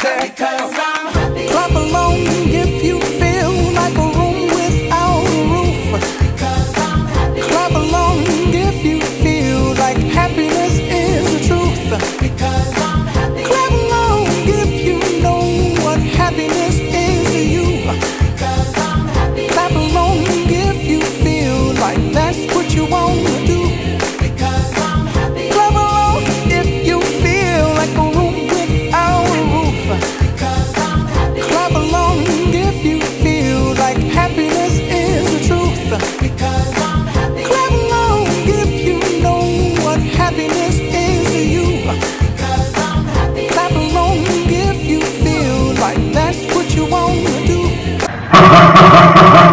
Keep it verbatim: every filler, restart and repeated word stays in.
say, because I'm happy. clap along if you feel like a room without a roof. Because I'm happy. Clap along if you feel like happiness is the truth. Because I'm happy. Clap along if you know what happiness is to you. Because I'm happy. Clap along if you feel like that's what you want to do. Because I'm happy. Clap along if you feel like a room without a roof. Because I'm happy. Clap along if you feel like happiness is the truth. Because I'm happy. Clap along if you know what happiness is to you. Because I'm happy. Clap along if you feel like that's what you want to do.